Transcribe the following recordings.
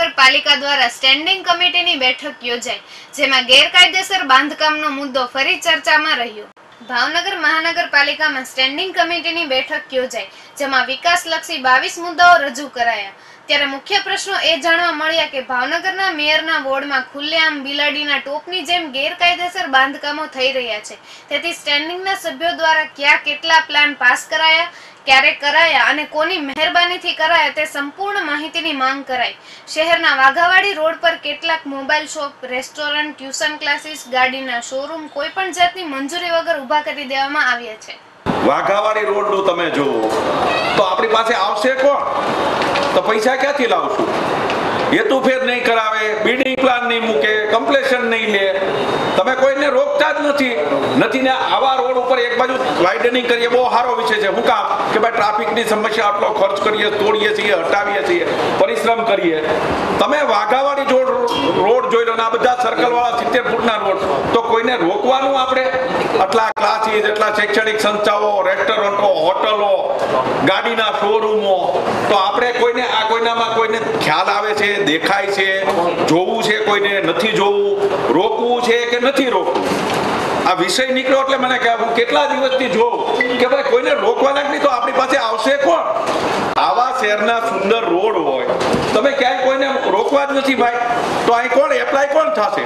મહાનગરપાલિકા દ્વારા સ્ટેન્ડિંગ કમિટીની બેઠક યોજાઈ, જેમાં ગેરકાયદેસર બાંધકામનો મુદ્દો ફરી ચર્ચામાં રહ્યો। ભાવનગર મહાનગરપાલિકામાં સ્ટેન્ડિંગ કમિટીની બેઠક યોજાઈ, જેમાં વિકાસલક્ષી 22 મુદ્દાઓ રજૂ કરાયા। ત્યારે મુખ્ય પ્રશ્નો એ જાણવા મળ્યા કે ભાવનગરના મેયરના વોર્ડમાં ખુલ્લેઆમ બિલાડીના ટોપની જેમ ગેરકાયદેસર બાંધકામો થઈ રહ્યા છે, તેથી સ્ટેન્ડિંગના સભ્યો દ્વારા ક્યાં કેટલા પ્લાન પાસ કરાયા, ક્યારે કરાયા અને કોની મહેરબાનીથી કરાયા તે સંપૂર્ણ માહિતીની માંગ કરાઈ। શહેરના વાઘાવાડી રોડ પર કેટલાક mobile shop, restaurant, tuition classes, ગાડીના શોરૂમ કોઈ પણ જાતની મંજૂરી વગર ઊભા કરી દેવામાં આવ્યા છે। વાઘાવાડી રોડનું તમે જુઓ તો આપણી પાસે આવશે કોણ? તો પૈસા ક્યાંથી લાવશું? હેતુફેર નહીં કરાવે, બિલ્ડિંગ પ્લાન નહીં મૂકે, કમ્પ્લેશન નહીં લે, તમે કોઈને રોકતા જ નથી ને આવા રોડ ઉપર એક બાજુ વાઇડનિંગ કરીએ બહુ સારો વિષય છે। હું કામ કે ભાઈ ટ્રાફિકની સમસ્યા આટલો ખર્ચ કરીએ, તોડીએ છીએ, હટાવીએ છીએ, પરિશ્રમ કરીએ। તમે વાઘાવાડી રોડ જોઈ લો ને આ બધા સર્કલ વાળા 70 ફૂટના રોડ, તો કોઈને રોકવાનું આપણે? આટલા ક્લાસીસ, એટલા શૈક્ષણિક સંસ્થાઓ, રેસ્ટોરન્ટો, હોટલો, ગાડીના શોરૂમો, તો આપણે કોઈનામાં કોઈને ખ્યાલ આવે છે, દેખાય છે, જોવું છે, કોઈને નથી જોવું, રોકવું છે કે નથી રોકવું? આ વિષય નીકળ્યો એટલે મને કહે હું કેટલા દિવસથી જોઉં કે ભાઈ કોઈને રોકવાના જ નહીં, તો આપણી પાસે આવશે કોણ? આવા શહેરના સુંદર રોડ હોય, તમે ક્યાંય કોઈને રોકવા જ નથી ભાઈ, તો અહીં કોણ એપ્લાય કોણ થશે?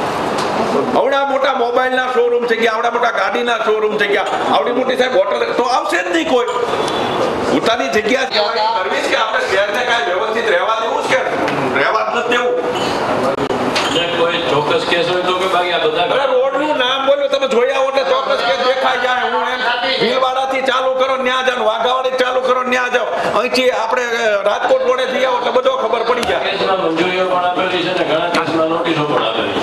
આવડા મોટા મોબાઈલના શોરૂમ થઈ ગયા, આવડા મોટા ગાડીના શોરૂમ થઈ ગયા, આવડી મોટી સાહેબ હોટલ, તો આવશે જ નહીં કોઈ। પોતાની જગ્યા કરવી છે કે આપણે શહેરને કાંઈ વ્યવસ્થિત રહેવા દેવું છે કે રહેવા જ નથી દેવું? કોઈ ચોક્કસ કેસ હોય તો કે બાકી આ બધા રોડનું નામ બોલ્યો તમે જોયા એટલે ચોક્કસ કેસ દેખાઈ જાય। હું એમ ભીલવાડાથી ચાલુ કરો ન્યા જાવ, વાઘાવાડી ચાલુ કરો ન્યા જાવ, અહીંથી આપણે રાજકોટ રોડે જઈ આવો એટલે બધો ખબર પડી જાય। કેસમાં મંજૂરીઓ પણ આપેલી છે ને ઘણા કેસમાં નોટિસો પણ આપેલી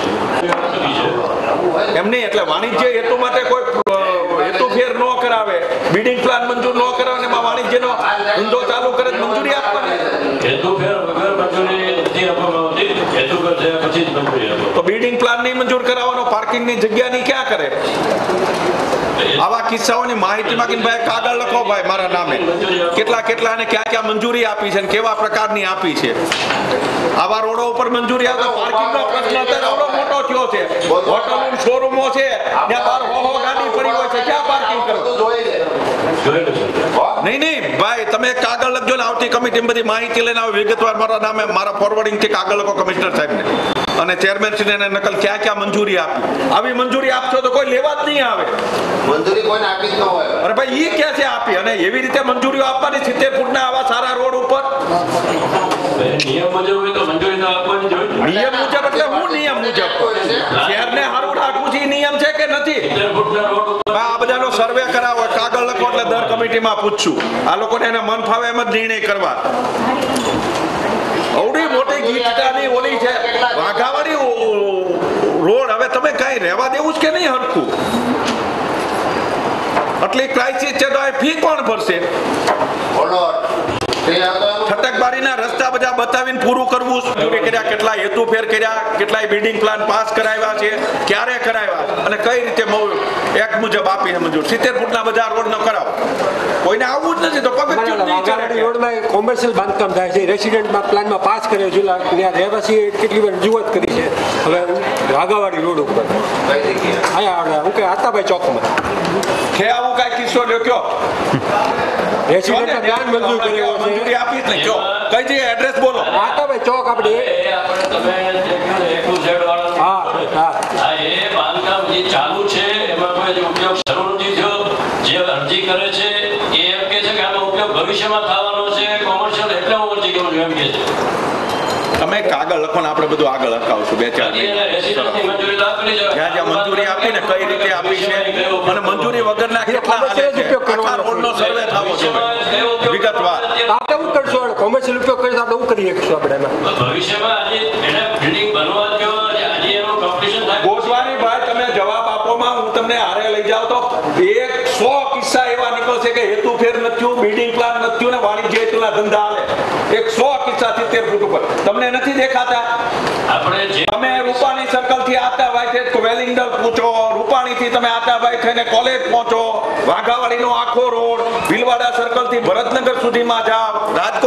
છે। એમ નહીં, એટલે વાણિજ્ય હેતુ માટે કોઈ હેતુફેર ન કરાવે, બિલ્ડિંગ પ્લાન મંજૂર ન કરાવે ને એમાં વાણિજ્યનો ધંધો ચાલુ કરે મંજૂરી આપવાની। હેતુફેર વગર મંજૂરી નથી આપવામાં આવતી, હેતુફેર થયા પછી જ મંજૂરી આપો। તો બિલ્ડિંગ પ્લાન નહીં મંજૂર કરાવવાનો, પાર્કિંગની જગ્યાની ક્યાં કરે? આવા કિસ્સાઓની માહિતી માંગીને ભાઈ કાગળ લખો ભાઈ મારા નામે, કેટલા અને ક્યાં મંજૂરી આપી છે અને કેવા પ્રકારની આપી છે। આવા રોડો ઉપર મંજૂરી આવતા પાર્કિંગનો પ્રશ્ન અત્યારે આવડો મોટો થયો છે। હોટલો, શોરૂમો છે, ત્યાં બહાર હો ગાડી પડી હોય છે, ક્યાં પાર્કિંગ કરો? નહીં ભાઈ, તમે કાગળ લખજો ને આવતી કમિટી બધી માહિતી લઈને આવો વિગતવાર મારા નામે, મારા ફોરવર્ડિંગ થી કાગળ લખો કમિશનર સાહેબને અને ચેરમેન શ્રીને નકલ ક્યાં મંજૂરી આપી। આવી મંજૂરી આપશો તો કોઈ લેવા જ નહીં આવે। મંજૂરી કોઈને આપી જ ન હોય। અરે ભાઈ ઈ ક્યાં છે આપી? અને એવી રીતે મંજૂરીઓ આપવાની 70 ફૂટના આવા સારા રોડ ઉપર નિયમ મુજબ હોય તો મંજૂરી તો આપવાની જોઈએ। નિયમ મુજબ એટલે હું નિયમ મુજબ શહેરને સારું રાખવું છે, નિયમ છે કે નથી? 70 ફૂટના રોડ ઉપર આ બધાનો સર્વે કરાવો, કાગળ લખો એટલે દર કમિટીમાં પૂછશું। આ લોકોને એને મન ફાવે એમ જ નિર્ણય કરવા। અવડી મોટી ગીચતાની ઓલી છે વાઘાવાડી રોડ, હવે તમે કઈ રહેવા દેવું છે કે નહીં હરખું? આટલી ક્રાઇસિસ છે તો ફી કોણ ભરશે? છટકબારીના રસ્તા બધા બતાવીને પૂરું કરવું, મંજૂરી કર્યા, કેટલા હેતુફેર કર્યા, કેટલાય બિલ્ડિંગ પ્લાન પાસ કરાવ્યા છે, ક્યારે કરાવ્યા અને કઈ રીતે એક્ટ મુજબ આપીને મંજૂર। 70 ફૂટના બધા રોડ ન કરાવો, કોઈને આવવું જ નથી તો પગથિયું નહીં ચાલે। રોડમાં કોમર્શિયલ બાંધકામ થાય છે, રેસિડેન્ટમાં પ્લાનમાં પાસ કર્યો છે, ત્યાં રહેવાસી કેટલી વાર રજૂઆત કરી છે। હવે વાઘાવાડી રોડ ઉપર અહીંયા હું કે આતાભાઈ ચોકમાં કે આવું કઈ કિસ્સો લ્યો કયો? રેસિડેન્ટ પ્લાન મંજૂર કર્યો છે, મંજૂરી આપી જ નહીં, કયો કઈ જગ્યાએ એડ્રેસ બોલો? આતાભાઈ ચોક આપણે એ બાંધકામ જે ચાલુ છે એમાં કોઈ ઉપયોગ શરૂ નથી થયો, જે અરજી કરે છે એ એમ કે છે કે આનો ઉપયોગ ભવિષ્યમાં થવાનો છે, કોમર્શિયલ એટલે હું અરજી કરું છું એમ કે છે। તમે કાગળ લખો ને આપણે બધું આગળ લખાવશું 2-4 જ્યાં મંજૂરી આપી ને કઈ રીતે આપી છે અને મંજૂરી વગરના કેટલા હાલે છે, આખા રોડનો સર્વે થવો જોઈએ વિગતવાર। આપણે શું કરશું? કોમર્શિયલ ઉપયોગ કરીશું આપણે શું કરી શકીશું? આપણે એમાં ભવિષ્યમાં આજે એને બિલ્ડિંગ બનવા દો, આજે એનું કમ્પ્લીશન થાય। ગોસ્વામી ભાઈ તમે જવાબ આપોમાં હું તમને હારે લઈ જાઉં તો 100 કિસ્સા એવા નીકળશે કે હેતુફેર નથી, બિલ્ડિંગ પ્લાન નથી ને વાણિજ્ય હેતુના ધંધા હાલે। 100 કિસ્સા 70 ફૂટ ઉપર તમને નથી દેખાતા? આપણે તમે રૂપાણી સર્કલ થી આતા ભાઈ છે વેલિંગડન પૂછો, રૂપાણી થી તમે આતા ભાઈ થઈને કોલેજ પહોંચો, વાઘાવાડીનો આખો રોડ, ભીલવાડા સર્કલ થી ભરતનગર સુધીમાં જાઓ, રાજકોટ આખો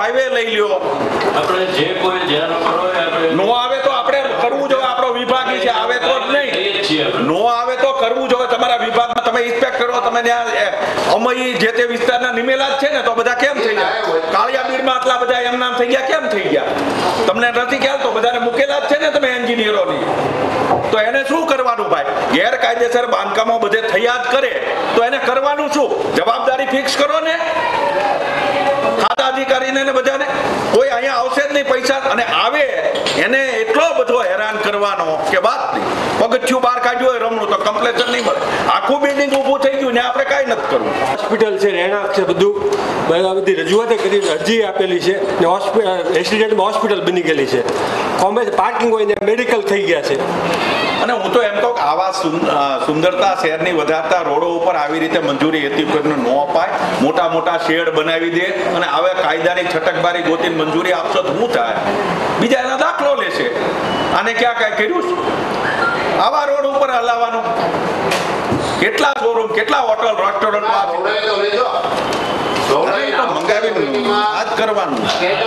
હાઈવે લઈ લ્યો, આપણે જે કોઈ ધ્યાન કરો આપણે નો આવે તો આપણે કરવું જોઈએ, આપણો વિભાગ છે, આવે તો જ નહીં, નો આવે તો કરવું જોઈએ. તમારા વિભાગમાં તમે ઇન્સ્પેક્ટરો તમે અમય જે તે વિસ્તારના નિમેલા જ છે ને, તો બધા કેમ થઈ ગયા? કાળિયા બીડમાં આટલા બધા એમ નામ થઈ ગયા, કેમ થઈ ગયા? તમને નથી ખ્યાલ? તો બધાને મૂકેલા જ છે ને તમે એન્જિનિયરોની. તો એને શું કરવાનું ભાઈ? ગેરકાયદેસર બાંધકામો બધે થયા જ કરે તો એને કરવાનું શું? જવાબદારી ફિક્સ કરો ને ખાતા અધિકારીને ને બધાને. કોઈ અહીંયા આવશે જ નહીં પૈસા, અને આવે એને એટલો બધો હેરાન કરવાનો કે વાત નહીં. પગથિયું બહાર કાઢ્યું હોય રમણું તો કમ્પ્લેશન નહીં મળે, આખું બિલ્ડિંગ ઊભું થઈ ગયું ને આપણે કાંઈ નથી કરવું. હોસ્પિટલ છે, રહેણાંક છે, બધી રજૂઆતો કરી, અરજી આપેલી છે ને રેસિડેન્ટમાં હોસ્પિટલ બની ગયેલી છે, પાર્કિંગ હોય ને મેડિકલ થઈ ગયા છે. અને હું તો એમ કહું કે આવા સુંદરતા શહેરની વધારતા રોડો ઉપર આવી રીતે મંજૂરી હેતુકરને ન અપાય, મોટા મોટા શેડ બનાવી દે અને હવે કાયદાની છટકબારી ગોતીને મંજૂરી આપશો તો શું થાય? બીજા એના દાખલો લેશે. આને ક્યાં કાંઈ કર્યું છે? આવા રોડ ઉપર હલાવવાનું? કેટલા શોરૂમ, કેટલા હોટલ, રેસ્ટોરન્ટ મંગાવી આ જ કરવાનું.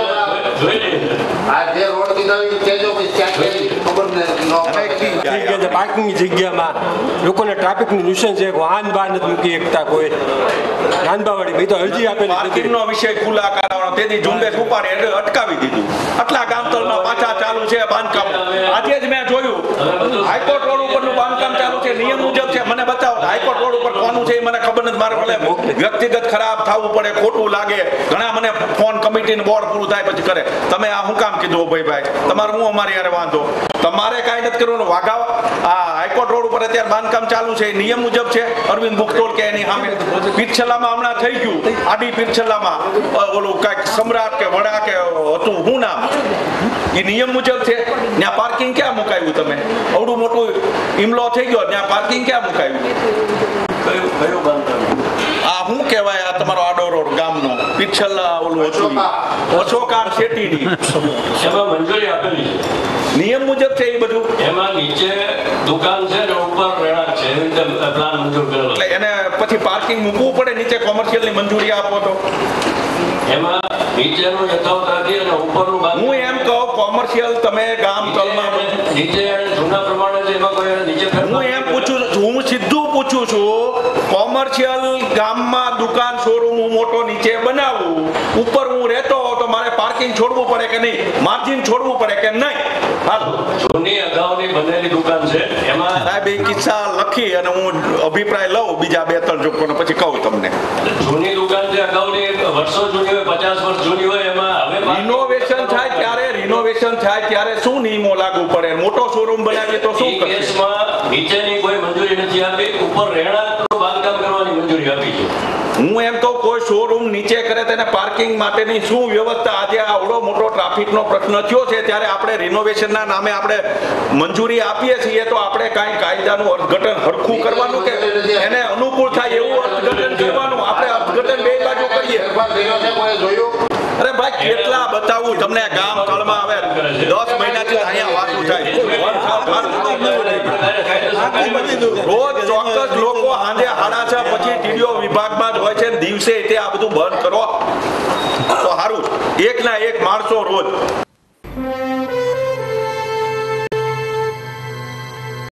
પાર્કિંગની જગ્યામાં લોકોને ટ્રાફિકની ન્યુસન્સ છે, વાહન બહાર નથી મૂકી શકતા કોઈ. રાંધબાવાળી ભાઈ તો અરજી આપેલી, પાર્કિંગનો વિષય ખુલ્લા કરાવવાનો, તેથી ઝુંબેશ ઉપાડી એટલે અટકાવી દીધું. આટલા ગામતળમાં પાછા ચાલુ છે બાંધકામ. આજે જ મેં જોયું હાઈકોર્ટ રોડ ઉપરનું બાંધકામ ચાલુ છે, નિયમ મુજબ છે. મને બતાવો હાઈકોર્ટ રોડ ઉપર કોનું છે એ મને ખબર નથી. મારે ભલે વ્યક્તિગત ખરાબ થવું પડે, ખોટું લાગે, ઘણા મને ફોન કમિટીનું બોર્ડ પૂરું થાય પછી કરે. તમે આ શું કામ કીધું ભાઈ? તમારે હું અમારી યારે વાંધો? તમારે કાંઈ નથી કરવાનું. વાઘાવ આ હાઈકોર્ટ રોડ ઉપર અત્યારે બાંધકામ ચાલુ છે, નિયમ મુજબ છે. અરવિંદ બુખતોલ કે એની સામે પીરછલ્લામાં હમણાં થઈ ગયું, આડી પીરછલ્લામાં ઓલું કાંઈક સમ્રાટ કે વડા કે હતું, શું નામ, એ નિયમ મુજબ છે. ત્યાં પાર્કિંગ ક્યાં મુકાયું? તમે અવડું મોટું ઇમલો થઈ ગયો, ત્યાં પાર્કિંગ ક્યાં મુકાયું? કયું બાંધકામ? આ શું કહેવાય? આ તમારો આડો રોડ ગામનો પીરછલ્લા ઓલું હતું, અશોકા શેટીની, એમાં મંજૂરી આપેલી છે, નિયમ મુજબ છે એ બધું. એમાં નીચે દુકાન છે ને ઉપર રહેણાંક છે, એવી રીતે પ્લાન મંજૂર કરેલો. એટલે એને પછી પાર્કિંગ મૂકવું પડે, નીચે કોમર્શિયલની મંજૂરી આપો તો. એમાં નીચેનું યથાવત રાખી અને ઉપરનું હું એમ કહું કોમર્શિયલ તમે ગામ તલમાં નીચે જૂના પ્રમાણે છે, એમાં કોઈ નીચે હું એમ પૂછું છું, હું સીધું પૂછું છું, કોમર્શિયલ ગામમાં દુકાન શોરૂમ હું મોટો નીચે બનાવું, ઉપર હું રહેતો હોઉં તો મારે પાર્કિંગ છોડવું પડે કે નહીં? માર્જિન છોડવું પડે કે નહીં? જૂની અગાઉની બનેલી દુકાન છે એમાં સાહેબ એ કિસ્સા લખી અને હું અભિપ્રાય લઉં બીજા 2-3 જોકોનો પછી કહું તમને. જૂની દુકાન છે અગાઉની, વર્ષો જૂની હોય, 50 વર્ષ જૂની હોય, એમાં હવે રિનોવેશન થાય ત્યારે શું નિયમો લાગુ પડે? મોટો શોરૂમ બનાવીએ તો શું કરશે? કેસમાં નીચેની કોઈ મંજૂરી નથી આપી, ઉપર રહેણાંકનું બાંધકામ કરવાની મંજૂરી આપી છે. હું એમ તો કોઈ શોરૂમ નીચે કરે તેને પાર્કિંગ માટેની શું વ્યવસ્થા? આજે આવડો મોટો ટ્રાફિકનો પ્રશ્ન થયો છે ત્યારે આપણે રિનોવેશનના નામે આપણે મંજૂરી આપીએ છીએ, તો આપણે કાંઈ કાયદાનું અર્થઘટન હરખું કરવાનું કે એને અનુકૂળ થાય એવું અર્થઘટન કરવાનું? આપણે અર્થઘટન બે બાજુ કરીએ. અરે ભાઈ કેટલા બતાવું તમને? ગામ તળમાં આવે 10 મહિનાથી અહીંયા વાતું થાય. રોજ ચોક્કસ લોકો સાંજે 6:30 પછી ટીડીઓ વિભાગમાં જ હોય છે, દિવસે તે આ બધું બંધ કરો તો સારું. એક ના એક માણસો રોજ